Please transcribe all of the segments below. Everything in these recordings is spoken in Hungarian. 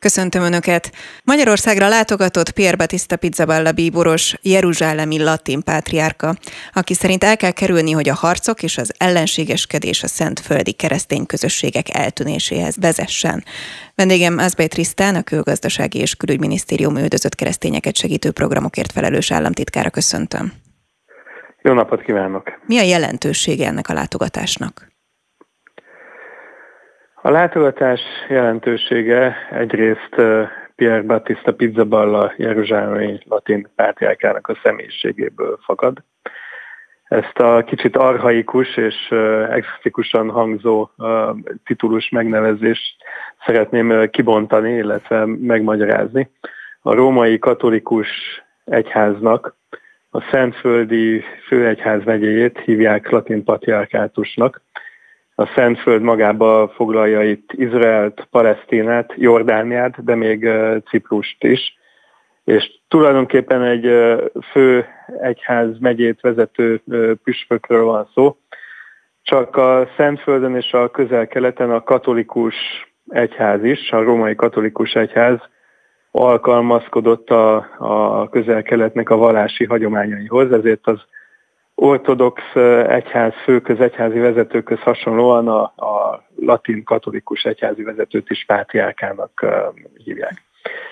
Köszöntöm Önöket! Magyarországra látogatott Pier Battista Pizzaballa bíboros, jeruzsálemi latin pátriárka, aki szerint el kell kerülni, hogy a harcok és az ellenségeskedés a szentföldi keresztény közösségek eltűnéséhez vezessen. Vendégem Azbej Trisztán, a Külgazdasági és Külügyminisztérium üldözött keresztényeket segítő programokért felelős államtitkára. Köszöntöm! Jó napot kívánok! Mi a jelentősége ennek a látogatásnak? A látogatás jelentősége egyrészt Pier Battista Pizzaballa jeruzsálemi latin pátriárkának a személyiségéből fakad. Ezt a kicsit archaikus és exotikusan hangzó titulus megnevezést szeretném kibontani, illetve megmagyarázni. A római katolikus egyháznak a szentföldi főegyházmegyéjét hívják latin patriarkátusnak. A Szentföld magába foglalja itt Izraelt, Palesztinát, Jordániát, de még Ciprust is. És tulajdonképpen egy fő egyház megyét vezető püspökről van szó. Csak a Szentföldön és a Közel-Keleten a katolikus egyház is, a római katolikus egyház alkalmazkodott a Közel-Keletnek a vallási hagyományaihoz, ezért az ortodox egyház egyházi vezetőkhöz hasonlóan a latin katolikus egyházi vezetőt is pátriárkának hívják.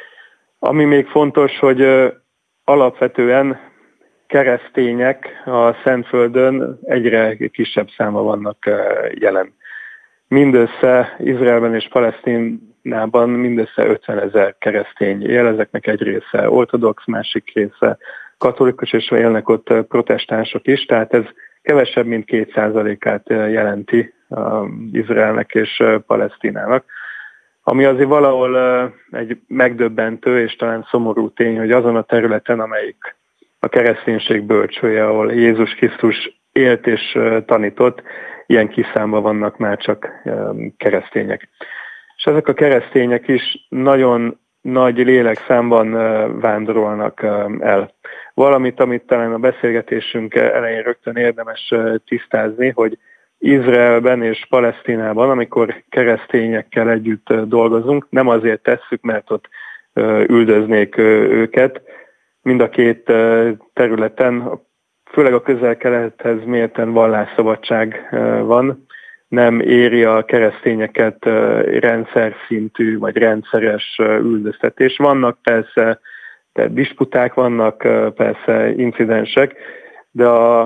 Ami még fontos, hogy alapvetően keresztények a Szentföldön egyre kisebb száma vannak jelen. Mindössze Izraelben és Palesztinában mindössze 50 000 keresztény él, ezeknek egy része ortodox, másik része katolikus, és élnek ott protestánsok is, tehát ez kevesebb, mint 2%-át jelenti Izraelnek és Palesztinának. Ami azért valahol egy megdöbbentő és talán szomorú tény, hogy azon a területen, amelyik a kereszténység bölcsője, ahol Jézus Krisztus élt és tanított, ilyen kis számban vannak már csak keresztények. És ezek a keresztények is nagyon nagy lélekszámban vándorolnak el. Valamit, amit talán a beszélgetésünk elején rögtön érdemes tisztázni, hogy Izraelben és Palesztinában, amikor keresztényekkel együtt dolgozunk, nem azért tesszük, mert ott üldöznék őket. Mind a két területen, főleg a Közel-Kelethez mérten vallásszabadság van, nem éri a keresztényeket rendszer szintű vagy rendszeres üldöztetés. Vannak persze disputák, vannak persze incidensek, de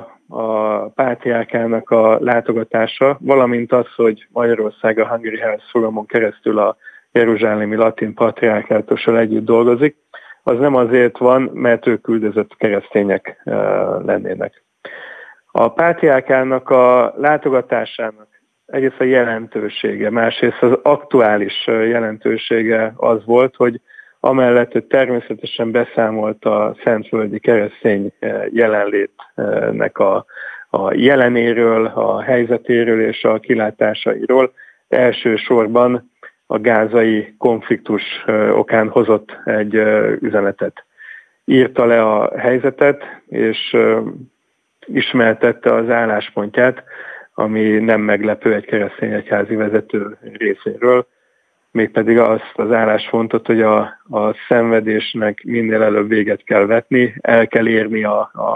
a pátriárkának a látogatása, valamint az, hogy Magyarország a Hungary Health programon keresztül a jeruzsálemi latin patriárkátussal együtt dolgozik, az nem azért van, mert ők üldözött keresztények lennének. A pátriárkának a látogatásának egyrészt a jelentősége, másrészt az aktuális jelentősége az volt, hogy amellett, hogy természetesen beszámolt a szentföldi keresztény jelenlétnek a jelenéről, a helyzetéről és a kilátásairól, elsősorban a gázai konfliktus okán hozott egy üzenetet. Írta le a helyzetet, és ismertette az álláspontját, ami nem meglepő egy keresztény egyházi vezető részéről, mégpedig azt az álláspontot, hogy a szenvedésnek minél előbb véget kell vetni, el kell érni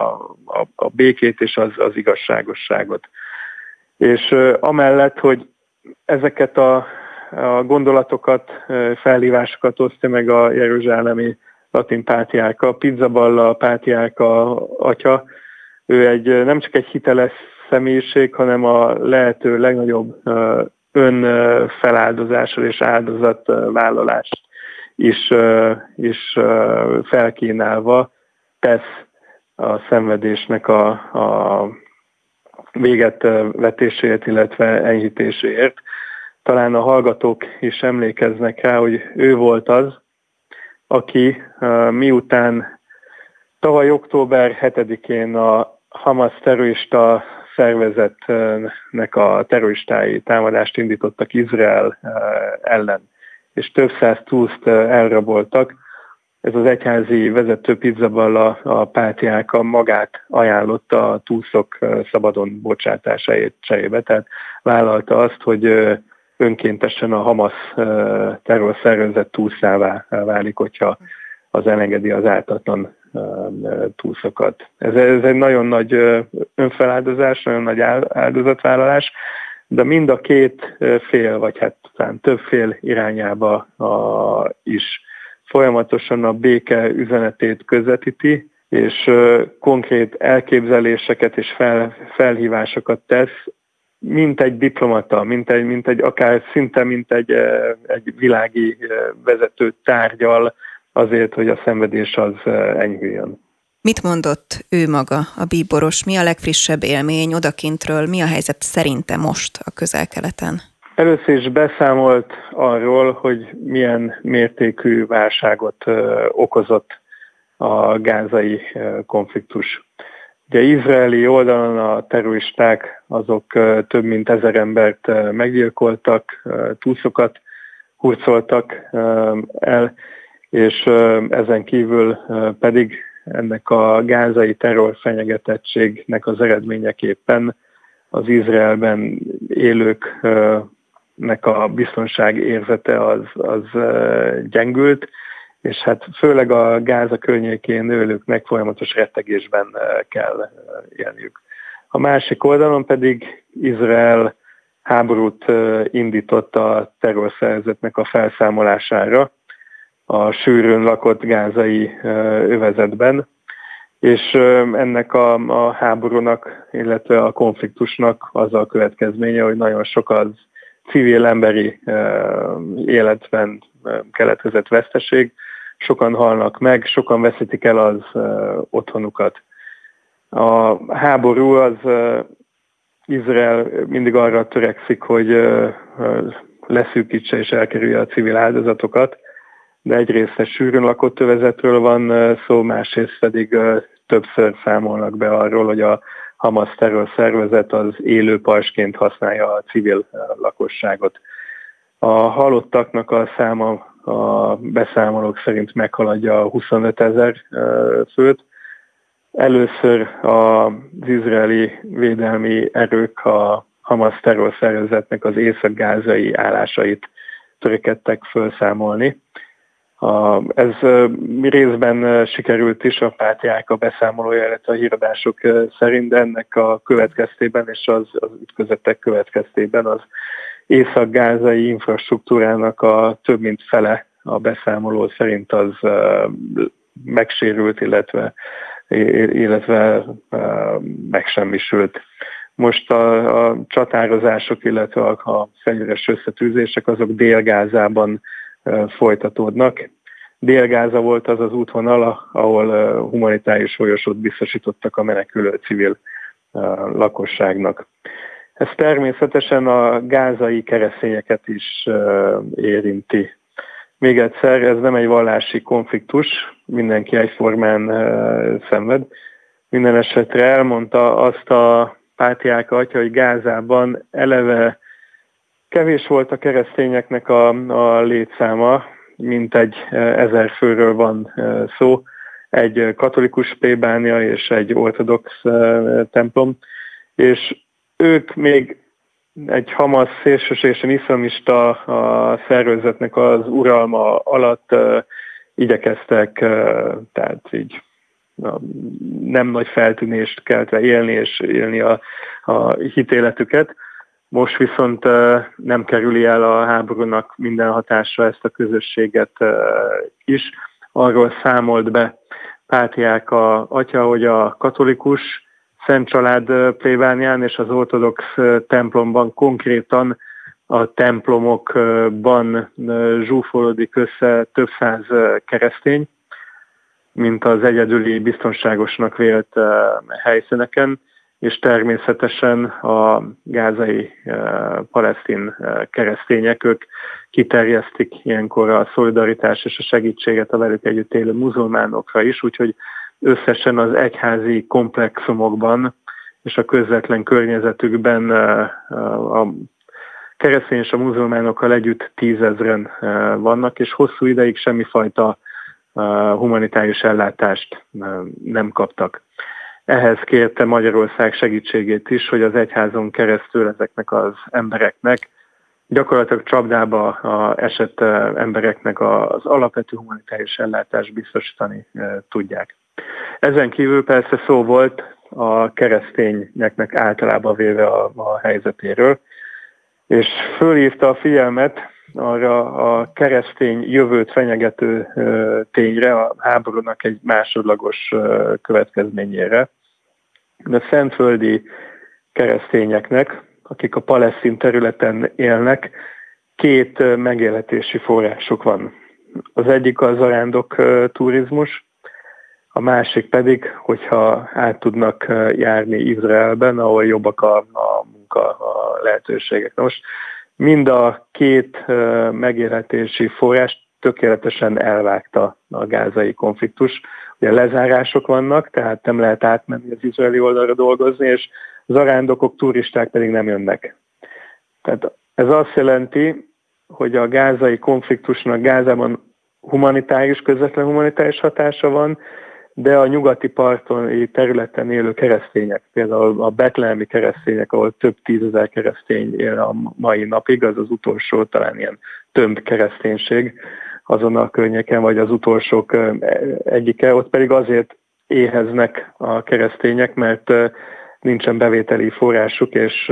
a békét és az igazságosságot. És amellett, hogy ezeket a gondolatokat, felhívásokat osztja meg a jeruzsálemi latin pátriárka, Pizzaballa pátriárka atya, ő nem csak egy hiteles személyiség, hanem a lehető legnagyobb önfeláldozással és áldozatvállalást is felkínálva tesz a szenvedésnek a véget vetéséért, illetve enyhítéséért. Talán a hallgatók is emlékeznek rá, hogy ő volt az, aki miután tavaly október 7-én a Hamas terrorista szervezetnek a terroristái támadást indítottak Izrael ellen, és több száz túszt elraboltak. Ez az egyházi vezető Pizzaballa a pátriárka magát ajánlotta a túszok szabadon bocsátásáért cserébe, tehát vállalta azt, hogy önkéntesen a Hamas terrorszervezet túlszává válik, hogyha az elengedi az ártatlan túszokat. Ez egy nagyon nagy önfeláldozás, nagyon nagy áldozatvállalás, de mind a két fél, vagy hát talán több fél irányába is folyamatosan a béke üzenetét közvetíti, és konkrét elképzeléseket és felhívásokat tesz, mint egy diplomata, mint egy akár szinte, mint egy világi vezető tárgyal azért, hogy a szenvedés az enyhüljön. Mit mondott ő maga, a bíboros? Mi a legfrissebb élmény odakintről? Mi a helyzet szerinte most a Közel-Keleten? Először is beszámolt arról, hogy milyen mértékű válságot okozott a gázai konfliktus. Ugye izraeli oldalon a terroristák azok több mint 1000 embert meggyilkoltak, túszokat hurcoltak el, és ezen kívül pedig ennek a gázai terrorfenyegetettségnek az eredményeképpen az Izraelben élőknek a biztonság érzete az gyengült, és hát főleg a Gáza környékén élőknek folyamatos rettegésben kell élniük. A másik oldalon pedig Izrael háborút indított a terrorszervezetnek a felszámolására a sűrűn lakott gázai övezetben, és ennek a háborúnak, illetve a konfliktusnak az a következménye, hogy nagyon sok az civil emberi életben keletkezett veszteség, sokan halnak meg, sokan veszítik el az otthonukat. A háború az Izrael mindig arra törekszik, hogy leszűkítse és elkerülje a civil áldozatokat, de egyrészt egy sűrűn lakott övezetről van szó, másrészt pedig többször számolnak be arról, hogy a Hamas terrorszervezet az élő pajzsként használja a civil lakosságot. A halottaknak a száma a beszámolók szerint meghaladja 25 000 főt. Először az izraeli védelmi erők a Hamas terrorszervezetnek az észak-gázai állásait törekedtek felszámolni. Ez részben sikerült is a pátriárka beszámolója, illetve a híradások szerint, de ennek a következtében és az ütközetek következtében az észak-gázai infrastruktúrának a több mint fele a beszámoló szerint az megsérült, illetve megsemmisült. Most a csatározások, illetve a fegyveres összetűzések azok Dél-Gázában folytatódnak. Dél-Gáza volt az az útvonal, ahol humanitárius folyosót biztosítottak a menekülő civil lakosságnak. Ez természetesen a gázai keresztényeket is érinti. Még egyszer, ez nem egy vallási konfliktus, mindenki egyformán szenved. Minden esetre elmondta azt a pátriárka atya, hogy Gázában eleve kevés volt a keresztényeknek a létszáma, mintegy 1000 főről van szó, egy katolikus plébánia és egy ortodox templom, és ők még egy Hamas szélsőségesen iszlamista a szervezetnek az uralma alatt igyekeztek, tehát így nem nagy feltűnést keltve élni és élni a hitéletüket. Most viszont nem kerüli el a háborúnak minden hatásra ezt a közösséget is. Arról számolt be pátriárka atya, hogy a katolikus Szent Család plébánián és az ortodox templomban konkrétan a templomokban zsúfolódik össze több száz keresztény, mint az egyedüli biztonságosnak vélt helyszíneken, és természetesen a gázai palesztin keresztények, ők kiterjesztik ilyenkor a szolidaritás és a segítséget a velük együtt élő muzulmánokra is, úgyhogy összesen az egyházi komplexumokban és a közvetlen környezetükben a keresztény és a muzulmánokkal együtt 10 000-en vannak, és hosszú ideig semmifajta humanitárius ellátást nem kaptak. Ehhez kérte Magyarország segítségét is, hogy az egyházon keresztül ezeknek az embereknek gyakorlatilag csapdába esett embereknek az alapvető humanitárius ellátást biztosítani tudják. Ezen kívül persze szó volt a keresztényeknek általában véve a helyzetéről, és fölhívta a figyelmet arra a keresztény jövőt fenyegető tényre, a háborúnak egy másodlagos következményére. A szentföldi keresztényeknek, akik a palesztin területen élnek, két megélhetési forrásuk van. Az egyik a zarándok turizmus, a másik pedig, hogyha át tudnak járni Izraelben, ahol jobbak a munka a lehetőségek. Most mind a két megélhetési forrás tökéletesen elvágta a gázai konfliktus. Ugye lezárások vannak, tehát nem lehet átmenni az izraeli oldalra dolgozni, és zarándokok, turisták pedig nem jönnek. Tehát ez azt jelenti, hogy a gázai konfliktusnak Gázában közvetlen humanitárius hatása van, de a nyugati parton területen élő keresztények, például a betlehemi keresztények, ahol több tízezer keresztény él a mai napig, az utolsó talán ilyen tömb kereszténység azon a környéken, vagy az utolsók egyike, ott pedig azért éheznek a keresztények, mert nincsen bevételi forrásuk,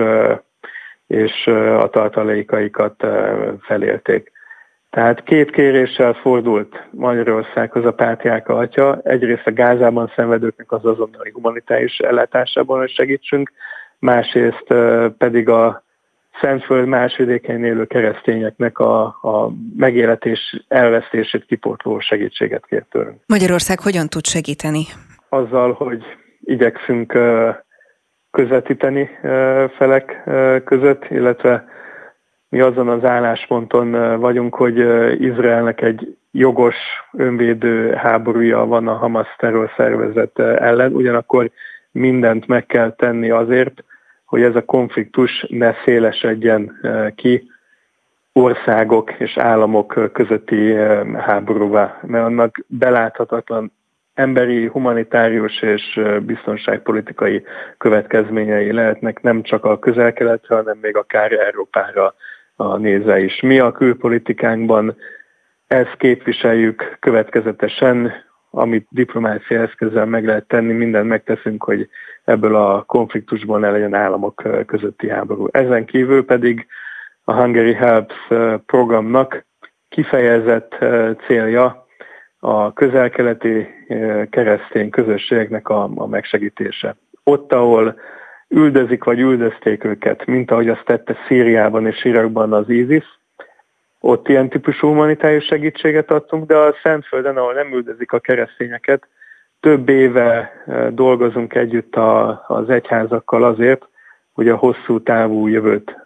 és a tartalékaikat felélték. Tehát két kéréssel fordult Magyarországhoz a pátriárka atya. Egyrészt a Gázában szenvedőknek az azonnali humanitárius ellátásában, hogy segítsünk, másrészt pedig a Szentföld más vidékein élő keresztényeknek a megélhetés elvesztését kipótló segítséget kért tőlünk. Magyarország hogyan tud segíteni? Azzal, hogy igyekszünk közvetíteni felek között, illetve mi azon az állásponton vagyunk, hogy Izraelnek egy jogos önvédő háborúja van a Hamas terrorszervezet ellen, ugyanakkor mindent meg kell tenni azért, hogy ez a konfliktus ne szélesedjen ki országok és államok közötti háborúvá, mert annak beláthatatlan emberi, humanitárius és biztonságpolitikai következményei lehetnek nem csak a Közel-Keletre, hanem még akár Európára nézve is. Mi a külpolitikánkban ezt képviseljük következetesen, amit diplomáciai eszközzel meg lehet tenni, mindent megteszünk, hogy ebből a konfliktusból ne legyen államok közötti háború. Ezen kívül pedig a Hungary Helps programnak kifejezett célja a közel-keleti keresztény közösségeknek a megsegítése. Ott, ahol üldözik vagy üldözték őket, mint ahogy azt tette Szíriában és Irakban az ISIS, ott ilyen típusú humanitárius segítséget adtunk, de a Szentföldön, ahol nem üldözik a keresztényeket, több éve dolgozunk együtt az egyházakkal azért, hogy a hosszú távú jövőt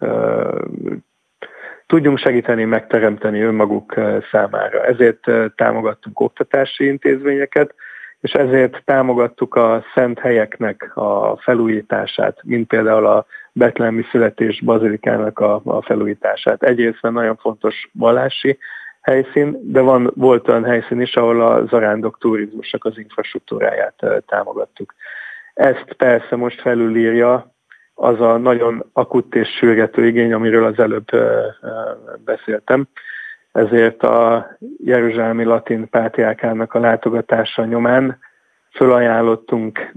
tudjunk segíteni, megteremteni önmaguk számára. Ezért támogattunk oktatási intézményeket, és ezért támogattuk a szent helyeknek a felújítását, mint például a betlehemi születés bazilikának a felújítását. Egyrészt nagyon fontos vallási helyszín, de volt olyan helyszín is, ahol a zarándok turizmusnak az infrastruktúráját támogattuk. Ezt persze most felülírja az a nagyon akut és sürgető igény, amiről az előbb beszéltem. Ezért a jeruzsálemi latin pátriárkának a látogatása nyomán fölajánlottunk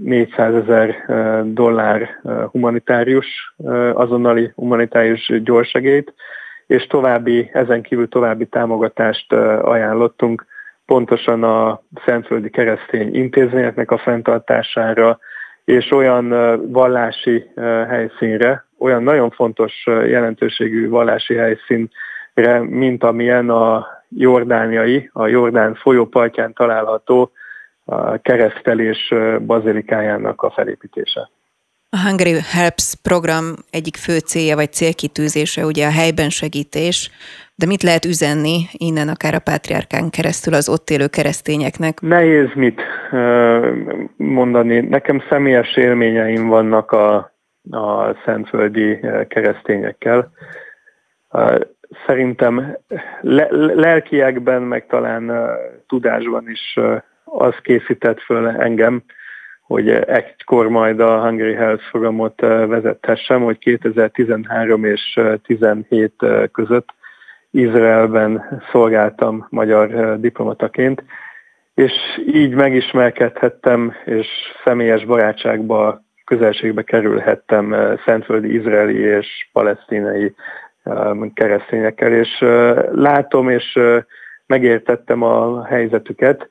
$400,000 humanitárius, azonnali humanitárius gyorsegélyt, és ezen kívül további támogatást ajánlottunk pontosan a szentföldi keresztény intézményeknek a fenntartására, és olyan vallási helyszínre, olyan nagyon fontos jelentőségű vallási helyszínre, mint amilyen a Jordán folyó partján található a Keresztelés bazilikájának a felépítése. A Hungary Helps program egyik fő célja vagy célkitűzése ugye a helyben segítés, de mit lehet üzenni innen akár a pátriárkán keresztül az ott élő keresztényeknek? Nehéz mit mondani. Nekem személyes élményeim vannak a szentföldi keresztényekkel. Szerintem lelkiekben, meg talán tudásban is az készített föl engem, hogy egykor majd a Hungary Health programot vezethessem, hogy 2013 és 2017 között Izraelben szolgáltam magyar diplomataként, és így megismerkedhettem, és személyes barátságba, közelségbe kerülhettem szentföldi izraeli és palesztinai keresztényekkel, és látom, és megértettem a helyzetüket.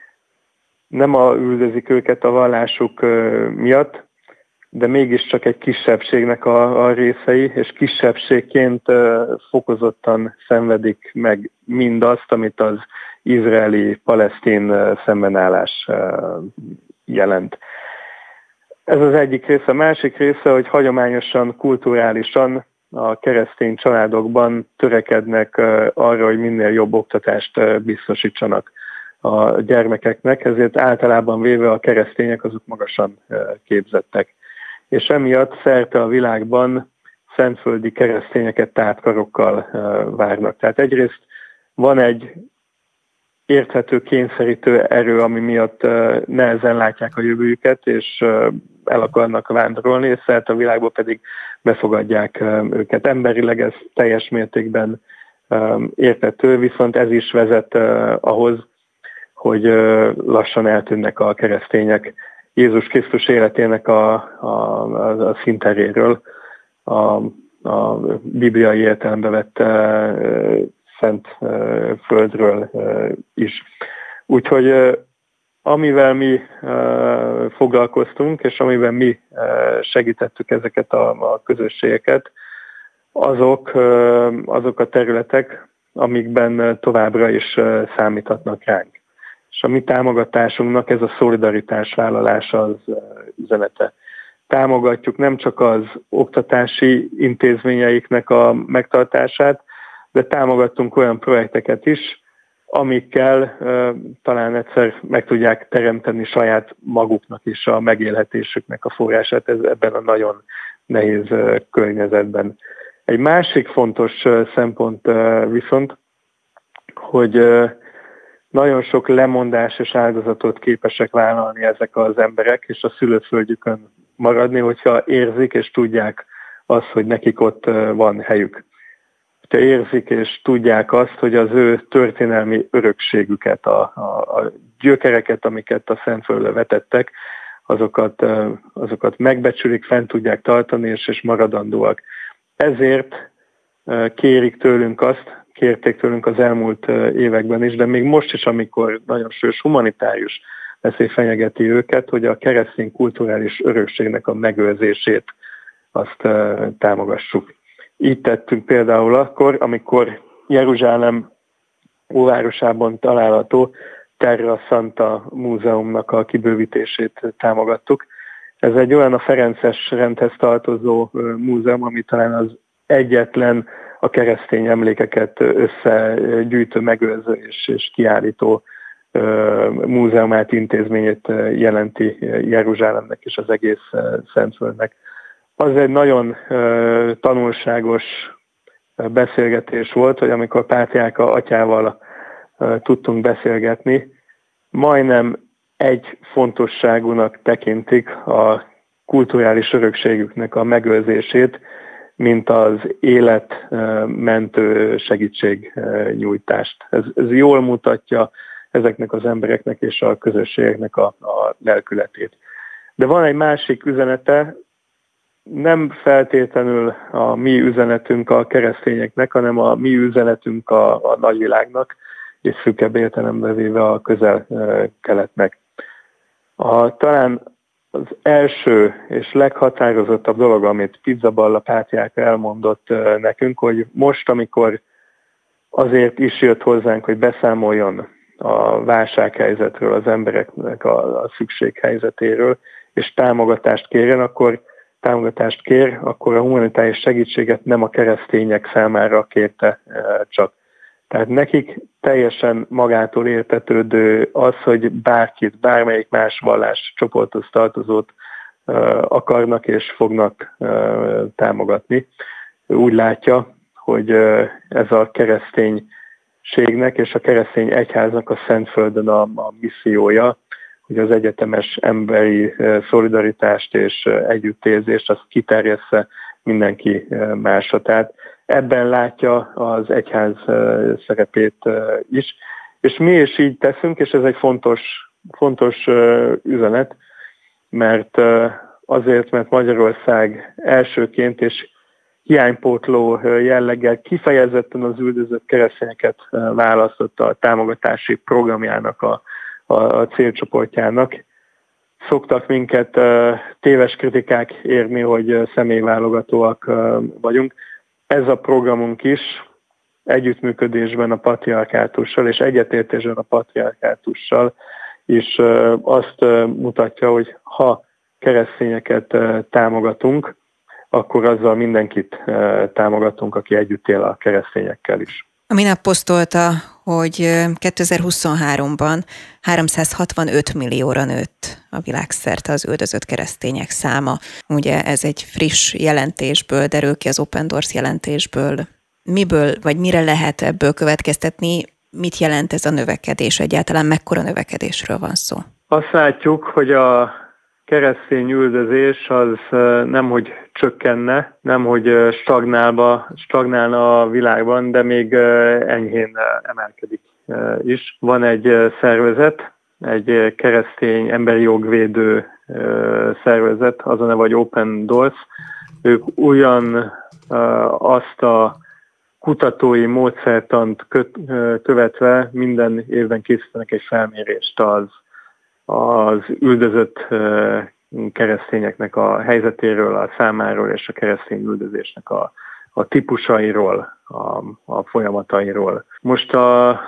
Nem üldözik őket a vallásuk miatt, de mégiscsak egy kisebbségnek a részei, és kisebbségként fokozottan szenvedik meg mindazt, amit az izraeli-palesztin szembenállás jelent. Ez az egyik része. A másik része, hogy hagyományosan, kulturálisan a keresztény családokban törekednek arra, hogy minél jobb oktatást biztosítsanak a gyermekeknek, ezért általában véve a keresztények azok magasan képzettek. És emiatt szerte a világban szentföldi keresztényeket tártkarokkal várnak. Tehát egyrészt van egy érthető, kényszerítő erő, ami miatt nehezen látják a jövőjüket, és el akarnak vándorolni, és szerte a világban pedig befogadják őket. Emberileg ez teljes mértékben érthető, viszont ez is vezet ahhoz, hogy lassan eltűnnek a keresztények Jézus Krisztus életének a színteréről, a bibliai értelembe vett szent földről is. Úgyhogy amivel mi foglalkoztunk, és amivel mi segítettük ezeket a közösségeket, azok a területek, amikben továbbra is számíthatnak ránk. És a mi támogatásunknak ez a szolidaritás vállalása az üzenete. Támogatjuk nem csak az oktatási intézményeiknek a megtartását, de támogattunk olyan projekteket is, amikkel talán egyszer meg tudják teremteni saját maguknak is a megélhetésüknek a forrását ebben a nagyon nehéz környezetben. Egy másik fontos szempont viszont, hogy nagyon sok lemondás és áldozatot képesek vállalni ezek az emberek, és a szülőföldjükön maradni, hogyha érzik és tudják azt, hogy nekik ott van helyük. Hogyha érzik és tudják azt, hogy az ő történelmi örökségüket, a gyökereket, amiket a Szentföldre vetettek, azokat megbecsülik, fent tudják tartani, és maradandóak. Ezért kérik tőlünk azt, kérték tőlünk az elmúlt években is, de még most is, amikor nagyon sős humanitárius veszély fenyegeti őket, hogy a keresztény kulturális örökségnek a megőrzését azt támogassuk. Így tettünk például akkor, amikor Jeruzsálem óvárosában található Terra Santa múzeumnak a kibővítését támogattuk. Ez egy olyan a ferences rendhez tartozó múzeum, ami talán az egyetlen a keresztény emlékeket összegyűjtő, megőrző és kiállító múzeumát, intézményét jelenti Jeruzsálemnek és az egész Szentföldnek. Az egy nagyon tanulságos beszélgetés volt, hogy amikor Pátriárka atyával tudtunk beszélgetni, majdnem egy fontosságúnak tekintik a kulturális örökségüknek a megőrzését, mint az életmentő segítségnyújtást. Ez jól mutatja ezeknek az embereknek és a közösségeknek a lelkületét. De van egy másik üzenete, nem feltétlenül a mi üzenetünk a keresztényeknek, hanem a mi üzenetünk a nagyvilágnak, és szűkebb értelembe véve a közel-keletnek. Talán az első és leghatározottabb dolog, amit Pizzaballa Pátriárka elmondott nekünk, hogy most, amikor azért is jött hozzánk, hogy beszámoljon a válsághelyzetről, az embereknek a szükséghelyzetéről, és támogatást kér, akkor a humanitárius segítséget nem a keresztények számára kérte csak. Tehát nekik teljesen magától értetődő az, hogy bárkit, bármelyik más vallás csoporthoz tartozót akarnak és fognak támogatni. Úgy látja, hogy ez a kereszténységnek és a keresztény egyháznak a Szentföldön a missziója, hogy az egyetemes emberi szolidaritást és együttérzést azt kiterjessze mindenki másra. Tehát ebben látja az egyház szerepét is. És mi is így teszünk, és ez egy fontos üzenet, mert mert Magyarország elsőként és hiánypótló jelleggel kifejezetten az üldözött keresztényeket választotta a támogatási programjának a célcsoportjának. Szoktak minket téves kritikák érni, hogy személyválogatóak vagyunk. Ez a programunk is együttműködésben a patriarkátussal és egyetértésben a patriarkátussal is azt mutatja, hogy ha keresztényeket támogatunk, akkor azzal mindenkit támogatunk, aki együtt él a keresztényekkel is. A minap posztolta, hogy 2023-ban 365 millióra nőtt a világszerte az üldözött keresztények száma. Ugye ez egy friss jelentésből derül ki, az Open Doors jelentésből. Miből, vagy mire lehet ebből következtetni? Mit jelent ez a növekedés egyáltalán? Mekkora növekedésről van szó? Azt látjuk, hogy a keresztény üldözés az nemhogy csökkenne, nemhogy stagnálna a világban, de még enyhén emelkedik is. Van egy szervezet, egy keresztény emberi jogvédő szervezet, az a neve, hogy Open Doors. Ők ugyan azt a kutatói módszertant követve minden évben készítenek egy felmérést az üldözött keresztényeknek a helyzetéről, a számáról és a keresztény üldözésnek a típusairól, a folyamatairól. Most a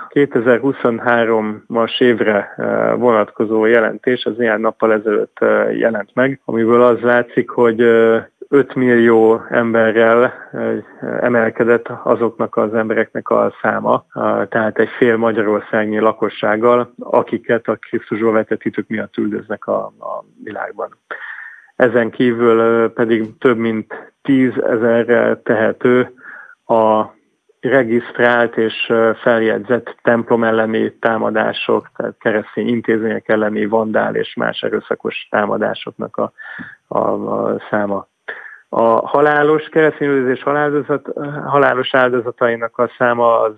2023-as évre vonatkozó jelentés az néhány nappal ezelőtt jelent meg, amiből az látszik, hogy 5 millió emberrel emelkedett azoknak az embereknek a száma, tehát egy fél magyarországnyi lakossággal, akiket a Krisztusba vetett hitük miatt üldöznek a világban. Ezen kívül pedig több mint 10 000-re tehető a regisztrált és feljegyzett templom elleni támadások, tehát keresztény intézmények elleni vandál és más erőszakos támadásoknak a száma. A halálos keresztényüldözés halálos áldozatainak a száma az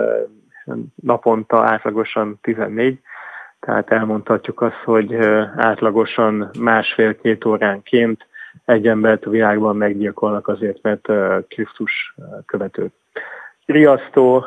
naponta átlagosan 14, tehát elmondhatjuk azt, hogy átlagosan 1,5-2 óránként egy embert a világban meggyilkolnak azért, mert Krisztus követő. Riasztó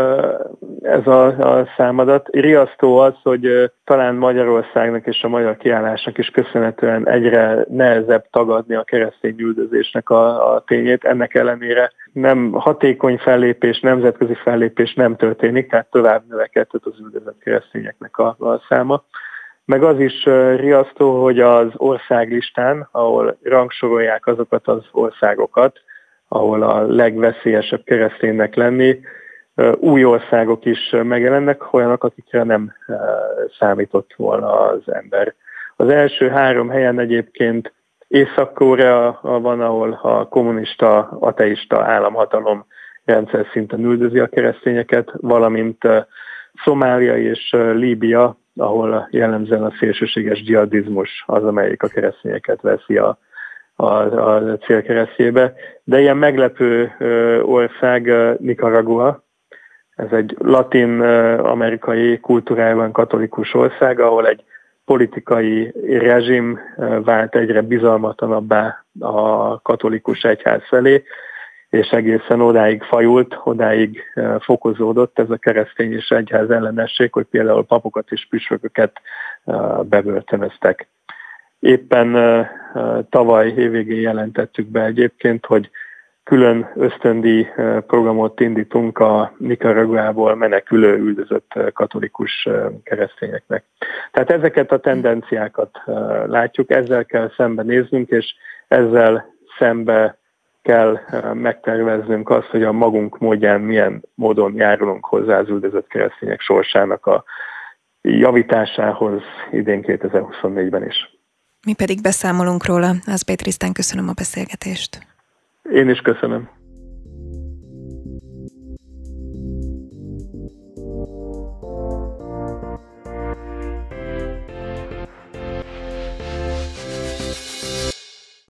ez a számadat. Riasztó az, hogy talán Magyarországnak és a magyar kiállásnak is köszönhetően egyre nehezebb tagadni a keresztény üldözésnek a tényét. Ennek ellenére nem hatékony fellépés, nemzetközi fellépés nem történik, tehát tovább növekedett az üldözött keresztényeknek a száma. Meg az is riasztó, hogy az országlistán, ahol rangsorolják azokat az országokat, ahol a legveszélyesebb kereszténynek lenni, új országok is megjelennek, olyanok, akikre nem számított volna az ember. Az első 3 helyen egyébként Észak-Korea van, ahol a kommunista, ateista államhatalom rendszer szinten üldözi a keresztényeket, valamint Szomália és Líbia, ahol jellemzően a szélsőséges dzsihadizmus az, amelyik a keresztényeket veszi a célkeresztjébe. De ilyen meglepő ország Nicaragua, ez egy latin-amerikai kultúrájában katolikus ország, ahol egy politikai rezsim vált egyre bizalmatlanabbá a katolikus egyház felé, és egészen odáig fajult, odáig fokozódott ez a keresztény és egyház ellenesség, hogy például papokat és püspököket bebörtönöztek. Éppen tavaly évvégén jelentettük be egyébként, hogy külön ösztöndíj programot indítunk a Nicaraguából menekülő üldözött katolikus keresztényeknek. Tehát ezeket a tendenciákat látjuk, ezzel kell szembenéznünk, és ezzel szembe kell megterveznünk azt, hogy a magunk módján milyen módon járulunk hozzá az üldözött keresztények sorsának a javításához idén 2024-ben is. Mi pedig beszámolunk róla. Aszbély Trisztán, köszönöm a beszélgetést. Én is köszönöm.